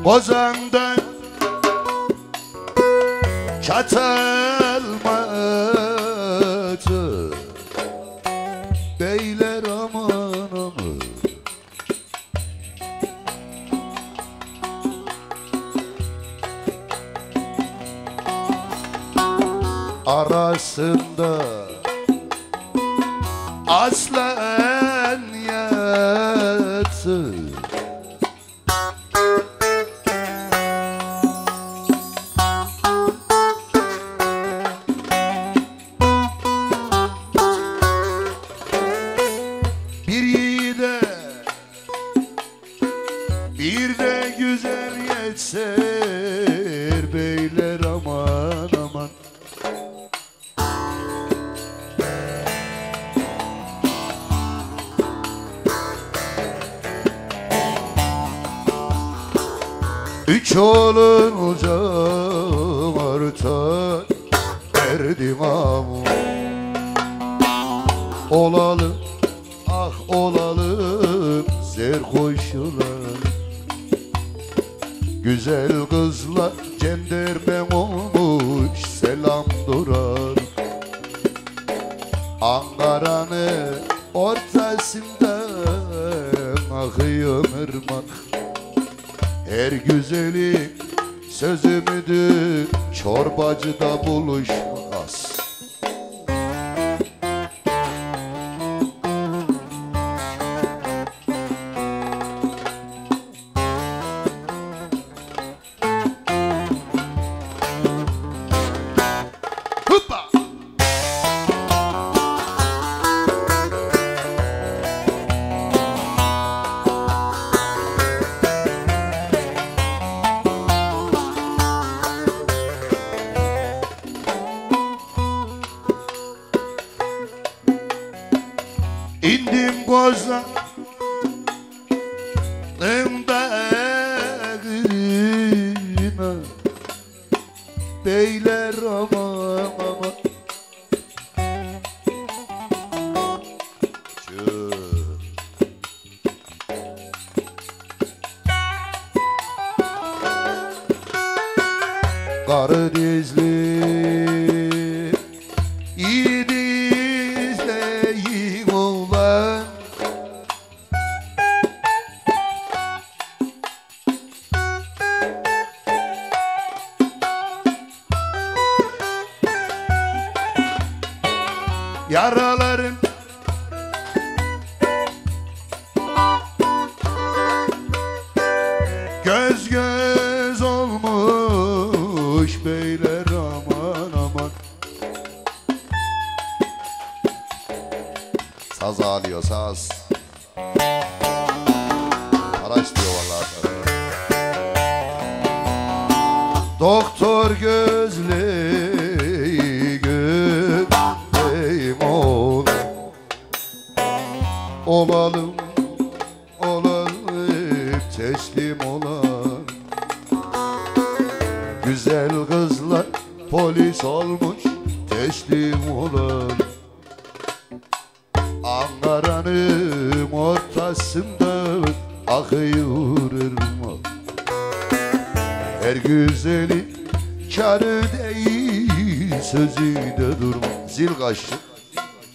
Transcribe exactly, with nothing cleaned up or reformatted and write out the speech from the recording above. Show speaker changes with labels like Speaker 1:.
Speaker 1: Bozan'dan çatılmadı beyler aman aman. Arasında aslan yatır, bir yiğide bir de güzel yetser beyler aman aman. Üç olunca artar derdim amu. Olalım ah olalım zerhoşlar, güzel kızlar cenderme olmuş selam durar. Ankara'nın ortasından akıyor ırmak, her güzelin sözü müdür çorbacıda buluşmaz. Hoppa! İndim Bozan'ın dağına beyler aman aman. Karı dizli iyi dizleyin ulan, yaraların göz göz olmuş beyler aman aman. Saz ağlıyor saz, araç diyor vallahi. Doktor gözleyi göreyim oğlum, olalım olalım teslim olan, güzel kızlar polis olmuş teslim olan. Ankara'nın ortasında akıyor ırmak, her güzelin kârı değil sözü de durma. Zil kaçtı.